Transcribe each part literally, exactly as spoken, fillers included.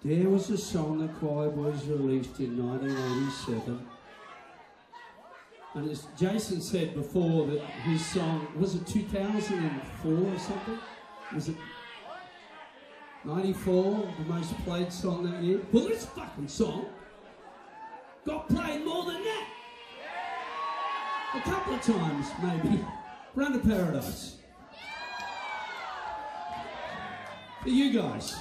There was a song the Choir Boys released in nineteen eighty-seven. And as Jason said before, that his song, was it two thousand four or something? Was it ninety-four, the most played song that year? Well, this fucking song got played more than that. A couple of times, maybe. Run to Paradise. For you guys.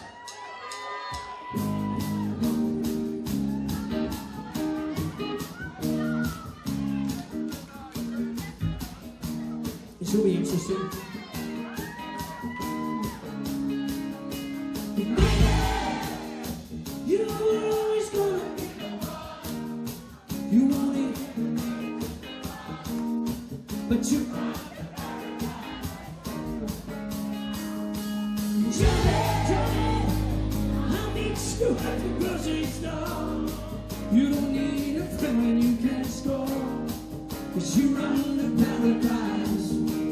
This will be interesting. You were always gonna, you want it, but you, Johnny, Johnny, I'll meet you at the grocery store. You don't need a friend when you can't score, 'cause you run to paradise.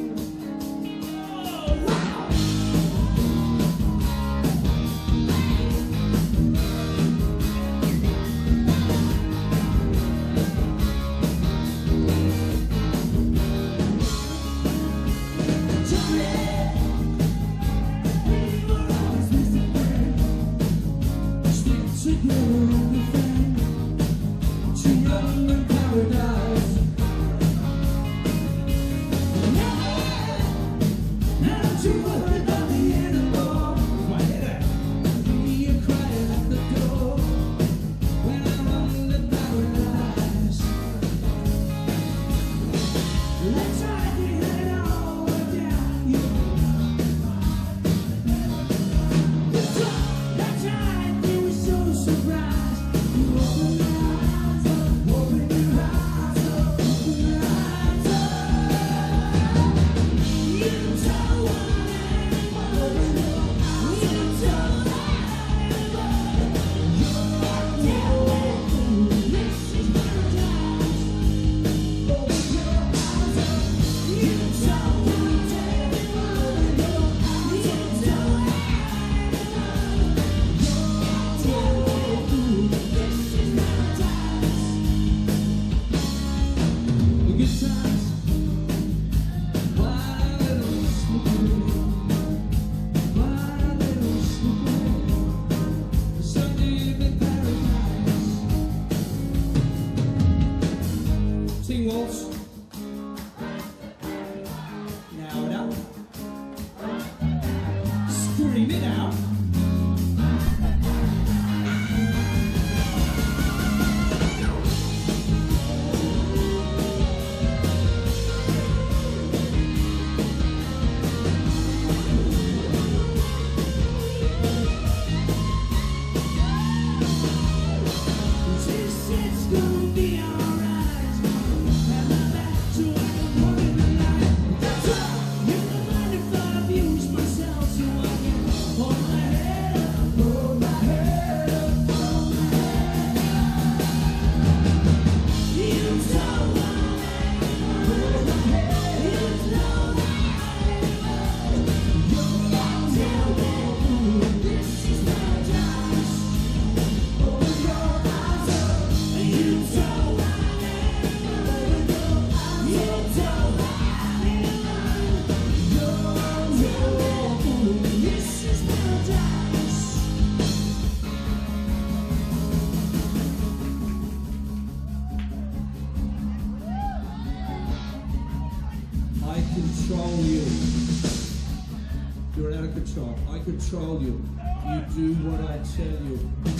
Control you. You do what I tell you.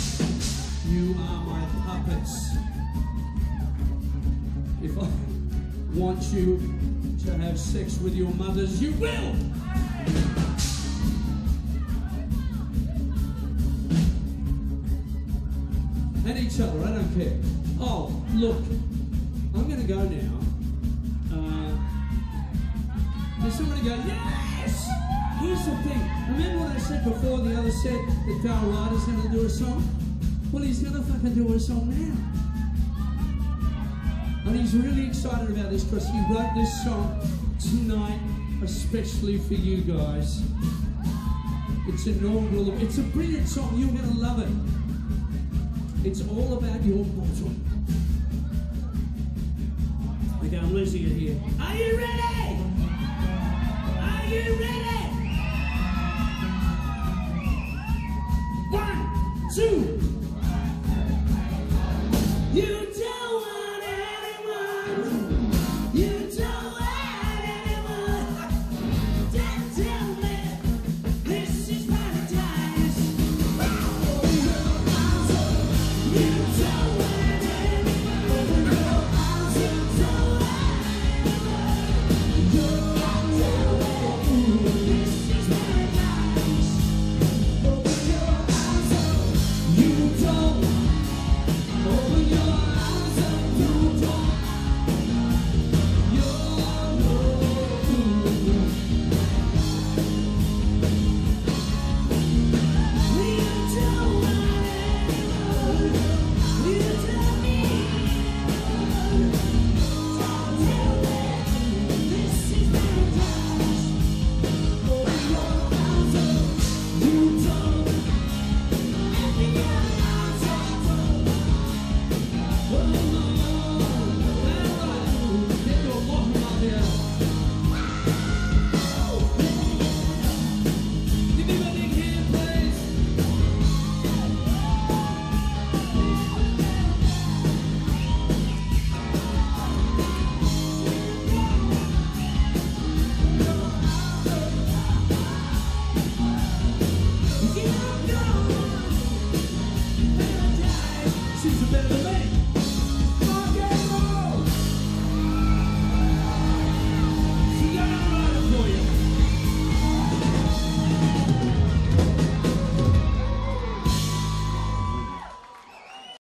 You are my puppets. If I want you to have sex with your mothers, you will! And each other, I don't care. Oh, look, I'm going to go now. Uh, there's somebody go, yes! Here's the thing. Remember what I said before, the other set, that Darl Ryder's going to do a song? Well, he's going to fucking do a song now. And he's really excited about this because he wrote this song tonight especially for you guys. It's inaugural. It's a brilliant song. You're going to love it. It's all about your bottom. Okay, I'm losing it here. Are you ready?